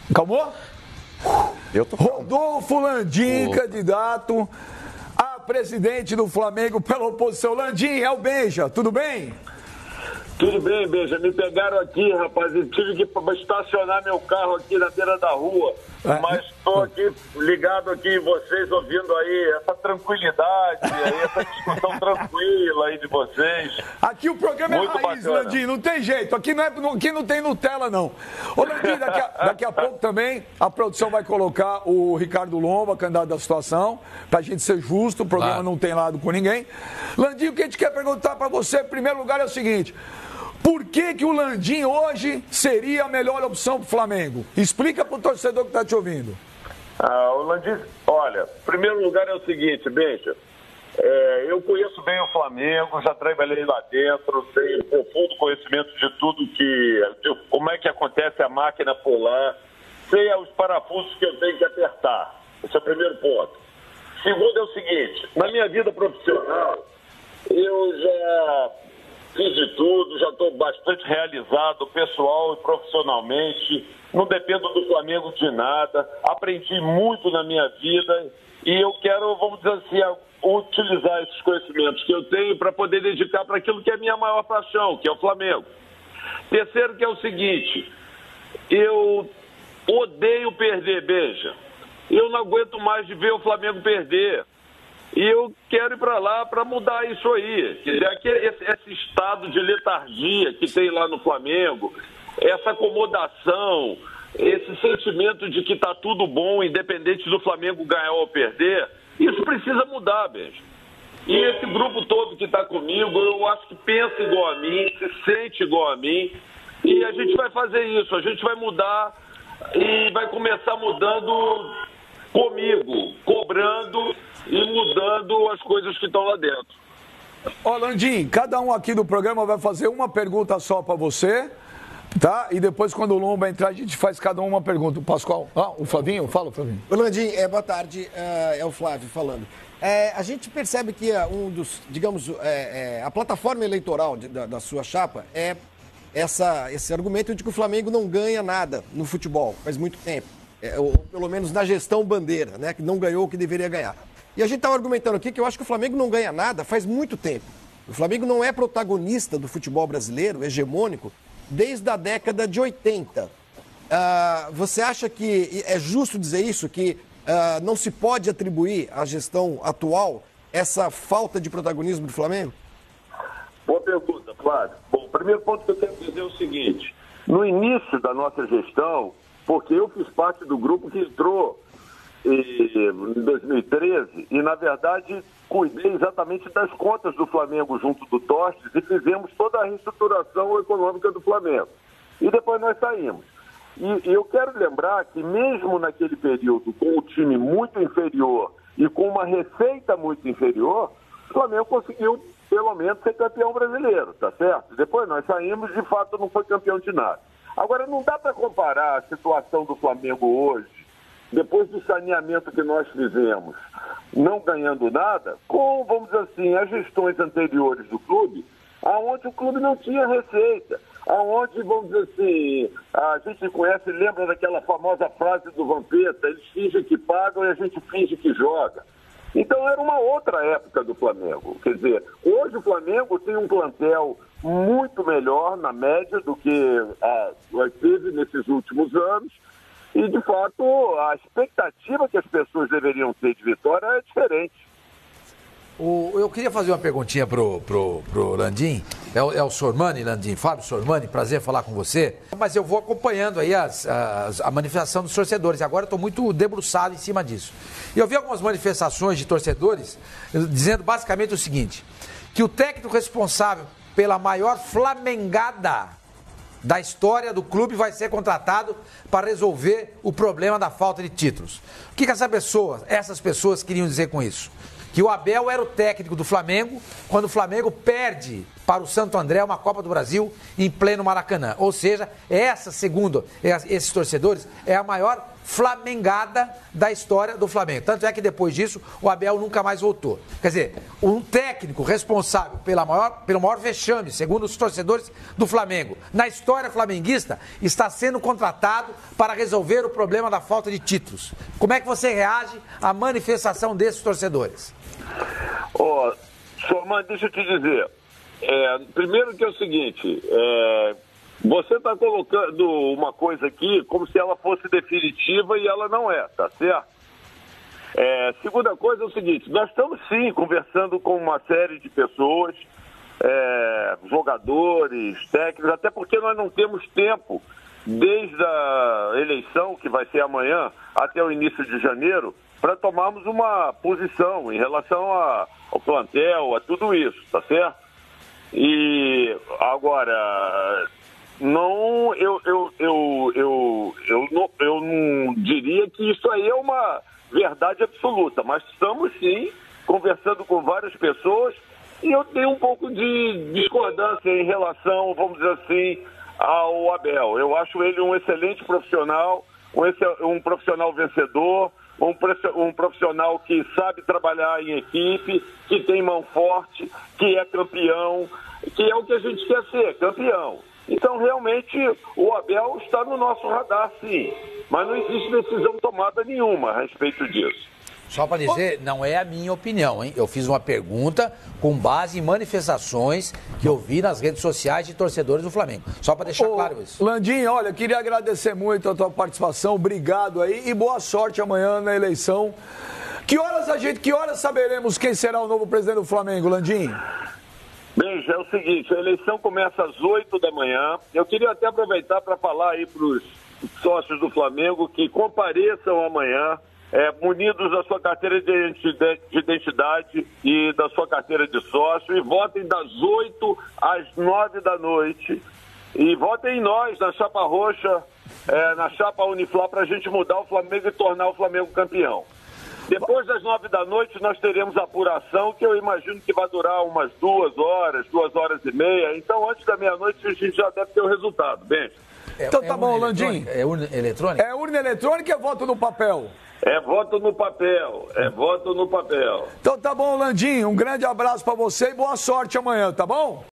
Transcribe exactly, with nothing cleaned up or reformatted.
Calmou? Eu tô Rodolfo Landim, candidato a presidente do Flamengo pela oposição. Landim, é o Benja, tudo bem? Tudo bem, Benja. Me pegaram aqui, rapaz. Eu tive que estacionar meu carro aqui na beira da rua. É. Mas estou aqui ligado aqui em vocês, ouvindo aí essa tranquilidade, aí, essa discussão tranquila aí de vocês. Aqui o programa Muito é raiz, bacana. Landim, não tem jeito. Aqui não, é, aqui não tem Nutella, não. Ô, Landim, daqui a, daqui a pouco também a produção vai colocar o Ricardo Lomba, candidato da situação, pra gente ser justo, o programa claro. Não tem lado com ninguém. Landim, o que a gente quer perguntar pra você, em primeiro lugar, é o seguinte: por que que o Landim hoje seria a melhor opção para o Flamengo? Explica para o torcedor que está te ouvindo. Ah, o Landim, olha, em primeiro lugar é o seguinte, Benja, é, eu conheço bem o Flamengo, já trabalhei lá dentro, tenho profundo conhecimento de tudo que, de como é que acontece a máquina por lá, sei os parafusos que eu tenho que apertar. Esse é o primeiro ponto. Segundo é o seguinte, na minha vida profissional, eu já fiz de tudo, já estou bastante realizado pessoal e profissionalmente, não dependo do Flamengo de nada, aprendi muito na minha vida e eu quero, vamos dizer assim, utilizar esses conhecimentos que eu tenho para poder dedicar para aquilo que é a minha maior paixão, que é o Flamengo. Terceiro, que é o seguinte, eu odeio perder, Benja. Eu não aguento mais de ver o Flamengo perder. E eu quero ir para lá para mudar isso aí. Quer dizer, aquele, esse, esse estado de letargia que tem lá no Flamengo, essa acomodação, esse sentimento de que está tudo bom, independente do Flamengo ganhar ou perder, isso precisa mudar, Benja. E esse grupo todo que está comigo, eu acho que pensa igual a mim, se sente igual a mim, e a gente vai fazer isso, a gente vai mudar e vai começar mudando comigo, cobrando e mudando as coisas que estão lá dentro. Ó, Landim, cada um aqui do programa vai fazer uma pergunta só para você, tá? E depois, quando o Lomba entrar, a gente faz cada um uma pergunta. O Pascoal, ah, o Flavinho, fala, Flavinho. Ô, Landim, é, boa tarde, é, é o Flávio falando. É, a gente percebe que é, um dos, digamos, é, é, a plataforma eleitoral de, da, da sua chapa é essa, esse argumento de que o Flamengo não ganha nada no futebol faz muito tempo. É, ou pelo menos na gestão bandeira, né? Que não ganhou o que deveria ganhar. E a gente estava argumentando aqui que eu acho que o Flamengo não ganha nada faz muito tempo. O Flamengo não é protagonista do futebol brasileiro, hegemônico, desde a década de oitenta. Ah, você acha que é justo dizer isso, que ah, não se pode atribuir à gestão atual essa falta de protagonismo do Flamengo? Boa pergunta, Flávio. Bom, o primeiro ponto que eu quero dizer é o seguinte. No início da nossa gestão, porque eu fiz parte do grupo que entrou em dois mil e treze e, na verdade, cuidei exatamente das contas do Flamengo junto do Tostes e fizemos toda a reestruturação econômica do Flamengo. E depois nós saímos. E, e eu quero lembrar que mesmo naquele período, com o time muito inferior e com uma receita muito inferior, o Flamengo conseguiu, pelo menos, ser campeão brasileiro, tá certo? Depois nós saímos, de fato, não foi campeão de nada. Agora, não dá para comparar a situação do Flamengo hoje, depois do saneamento que nós fizemos, não ganhando nada, com, vamos dizer assim, as gestões anteriores do clube, aonde o clube não tinha receita, aonde, vamos dizer assim, a gente conhece, lembra daquela famosa frase do Vampeta, eles fingem que pagam e a gente finge que joga. Então era uma outra época do Flamengo. Quer dizer, hoje o Flamengo tem um plantel muito melhor na média do que ah, teve nesses últimos anos. E, de fato, a expectativa que as pessoas deveriam ter de vitória é diferente. O, eu queria fazer uma perguntinha pro, pro, pro Landim. É o, é o Sormani, Landim, Fábio Sormani, prazer falar com você. Mas eu vou acompanhando aí as, as, a manifestação dos torcedores. Agora eu estou muito debruçado em cima disso. E eu vi algumas manifestações de torcedores dizendo basicamente o seguinte: que o técnico responsável pela maior flamengada da história do clube vai ser contratado para resolver o problema da falta de títulos. O que, que essa pessoa, essas pessoas queriam dizer com isso? Que o Abel era o técnico do Flamengo quando o Flamengo perde para o Santo André uma Copa do Brasil em pleno Maracanã. Ou seja, essa, segundo esses torcedores, é a maior flamengada da história do Flamengo. Tanto é que depois disso o Abel nunca mais voltou. Quer dizer, um técnico responsável pela maior, pelo maior vexame, segundo os torcedores do Flamengo, na história flamenguista, está sendo contratado para resolver o problema da falta de títulos. Como é que você reage à manifestação desses torcedores? Ô, Sormani, deixa eu te dizer. É, primeiro que é o seguinte, é, você está colocando uma coisa aqui como se ela fosse definitiva e ela não é, tá certo? É, segunda coisa é o seguinte, nós estamos sim conversando com uma série de pessoas, é, jogadores, técnicos, até porque nós não temos tempo, desde a eleição, que vai ser amanhã, até o início de janeiro, para tomarmos uma posição em relação a, ao plantel, a tudo isso, tá certo? E agora, não, eu, eu, eu, eu, eu, não, eu não diria que isso aí é uma verdade absoluta, mas estamos sim conversando com várias pessoas e eu tenho um pouco de discordância em relação, vamos dizer assim, ao Abel. Eu acho ele um excelente profissional, um, excel, um profissional vencedor, um, um profissional que sabe trabalhar em equipe, que tem mão forte, que é campeão, que é o que a gente quer ser, campeão. Então, realmente, o Abel está no nosso radar, sim. Mas não existe decisão tomada nenhuma a respeito disso. Só para dizer, não é a minha opinião, hein? Eu fiz uma pergunta com base em manifestações que eu vi nas redes sociais de torcedores do Flamengo. Só para deixar Ô, claro isso. Landim, olha, queria agradecer muito a tua participação, obrigado aí e boa sorte amanhã na eleição. Que horas a gente, que horas saberemos quem será o novo presidente do Flamengo, Landim? Beijo, é o seguinte, a eleição começa às oito da manhã. Eu queria até aproveitar para falar aí para os sócios do Flamengo que compareçam amanhã, é, munidos da sua carteira de identidade e da sua carteira de sócio, e votem das oito às nove da noite. E votem em nós, na chapa roxa, é, na chapa Uniflá, para a gente mudar o Flamengo e tornar o Flamengo campeão. Depois das nove da noite, nós teremos a apuração, que eu imagino que vai durar umas duas horas, duas horas e meia. Então, antes da meia-noite, a gente já deve ter o resultado. Bem. É, então tá é bom, Landim. É urna eletrônica? É urna eletrônica ou é voto no papel? É voto no papel, é voto no papel. Então tá bom, Landim. Um grande abraço pra você e boa sorte amanhã, tá bom?